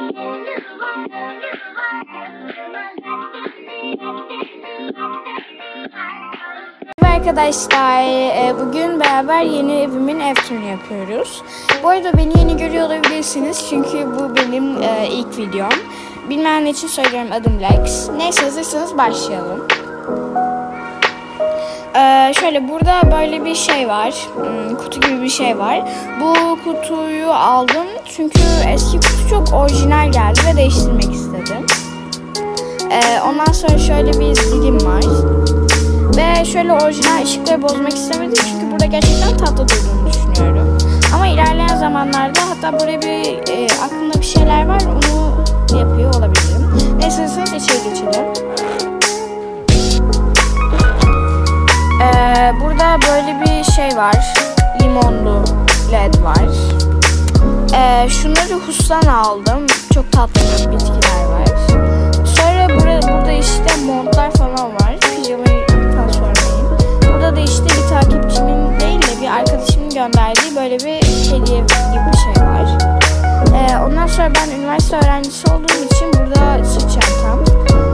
Arkadaşlar bugün beraber yeni evimin ev turunu yapıyoruz. Bu arada beni yeni görüyor olabilirsiniz çünkü bu benim ilk videom. Bilmeyen için söylüyorum, adım Lex. Neyse, hazırsanız başlayalım. Şöyle burada böyle bir şey var, kutu gibi bir şey var. Bu kutuyu aldım çünkü eski kutu çok orijinal geldi ve değiştirmek istedim. Ondan sonra şöyle bir dilim var. Ve şöyle orijinal ışıkları bozmak istemedim çünkü burada gerçekten tatlı durduğunu düşünüyorum. Ama ilerleyen zamanlarda hatta buraya bir aklımda bir şeyler var, onu yapıyor olabilirim. Neyse, içeri geçelim. Burada böyle bir şey var, limonlu led var. Şunları Hus'tan aldım, çok tatlı bitkiler var. Sonra burada işte montlar falan var, pijamayı sormayın. Burada da işte bir takipçimin değil de bir arkadaşımın gönderdiği böyle bir hediye gibi bir şey var. Ondan sonra ben üniversite öğrencisi olduğum için burada sırt çantam.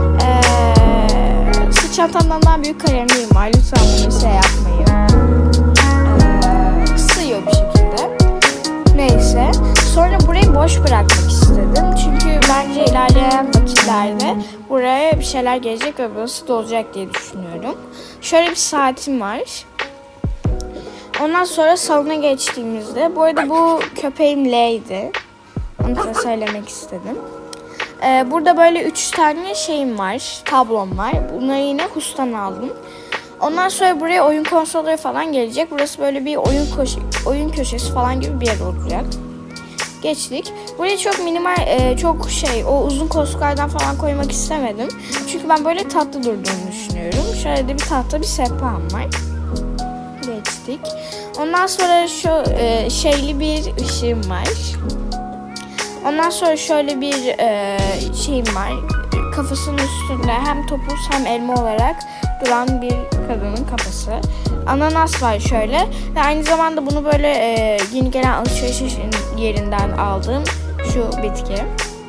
Sırt çantamdan daha büyük kalemliğim var. Lütfen bunu şey yapmayın. Sığıyor bir şekilde. Neyse. Sonra burayı boş bırakmak istedim. Çünkü bence ilerleyen vakitlerde buraya bir şeyler gelecek ve burası dolacak diye düşünüyorum. Şöyle bir saatim var. Ondan sonra salona geçtiğimizde, bu arada bu köpeğim Ley'di. Onu da söylemek istedim. Burada böyle 3 tane şeyim var, tablom var. Bunları yine Hus'tan aldım. Ondan sonra buraya oyun konsolları falan gelecek. Burası böyle bir oyun köşesi falan gibi bir yer olacak. Geçtik. Buraya çok minimal, çok o uzun koltuklardan falan koymak istemedim. Çünkü ben böyle tatlı durduğunu düşünüyorum. Şöyle de bir tahta bir sehpam var. Geçtik. Ondan sonra şu şeyli bir ışığım var. Ondan sonra şöyle bir şeyim var. Kafasının üstünde hem topuz hem elma olarak duran bir kadının kafası. Ananas var şöyle. Ve aynı zamanda bunu böyle yeni gelen alışveriş yerinden aldığım şu bitki.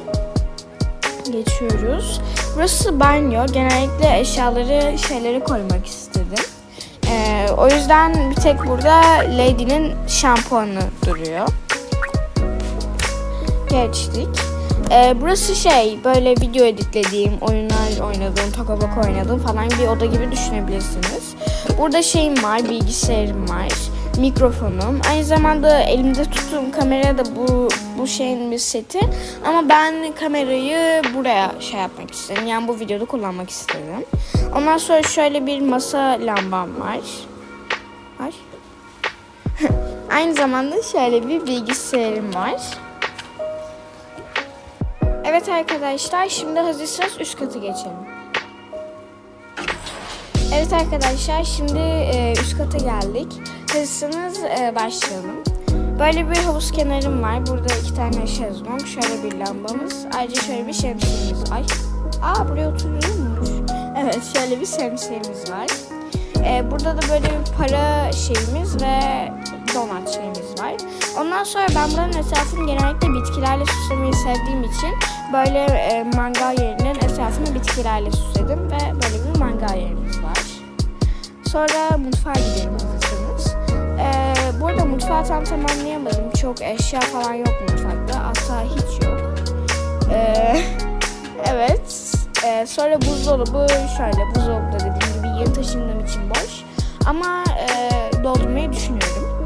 Geçiyoruz. Burası banyo. Genellikle şeyleri koymak istedim. O yüzden bir tek burada Lady'nin şampuanı duruyor. Geçtik. Burası böyle video editlediğim, oyunlar oynadığım, Tokaboka oynadığım falan bir oda gibi düşünebilirsiniz. Burada şeyim var, bilgisayarım var, mikrofonum. Aynı zamanda elimde tuttuğum kamera da bu şeyin bir seti. Ama ben kamerayı buraya yapmak istedim. Yani bu videoda kullanmak istedim. Ondan sonra şöyle bir masa lambam var. Aynı zamanda şöyle bir bilgisayarım var. Evet arkadaşlar, şimdi hazırsanız üst katı geçelim. Evet arkadaşlar, şimdi üst kata geldik. Hazırsanız başlayalım. Böyle bir havuz kenarım var. Burada 2 tane şezlong, şöyle bir lambamız. Ayrıca şöyle bir şemsiyemiz var. Buraya oturuyormuş. Evet, şöyle bir şemsiyemiz var. Burada da böyle bir para şeyimiz ve donat şeyimiz var. Ondan sonra ben buranın etrafını genellikle bitkilerle süslemeyi sevdiğim için böyle mangal yerinin etrafını bitkilerle süsledim ve böyle bir mangal yerimiz var. Sonra mutfağa gidelim hazırsanız. Bu arada mutfağı tam tamamlayamadım. Çok eşya falan yok mutfakta. Hatta hiç yok. Evet. Sonra buzdolabı buzdolabı da dediğim gibi yeni taşındığım için boş. Ama doldurmayı düşünüyorum.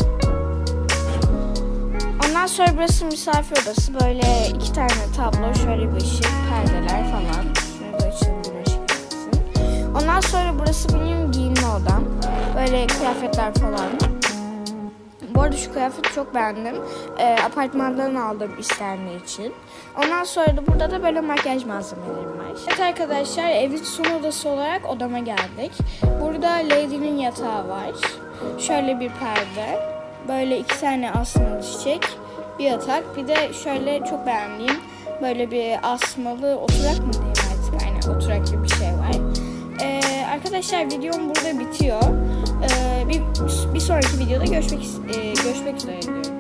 Ondan sonra burası misafir odası. Böyle 2 tane tablo, şöyle bir ışık, perdeler falan. Şunu da açalım, bir ışık yaksın. Ondan sonra burası benim giyinme odam. Böyle kıyafetler falan. Bu arada şu kıyafeti çok beğendim. Apartmandan aldım istendiği için. Ondan sonra da burada da böyle makyaj malzemelerim var. Evet arkadaşlar, evin son odası olarak odama geldik. Burada Lady'nin yatağı var. Şöyle bir perde. Böyle 2 tane asmalı çiçek. Bir yatak. Bir de şöyle çok beğendiğim böyle bir asmalı oturak mı diyeyim artık. Aynen, oturak gibi bir şey var. Arkadaşlar, videom burada bitiyor. Bir sonraki videoda görüşmek üzere diyorum.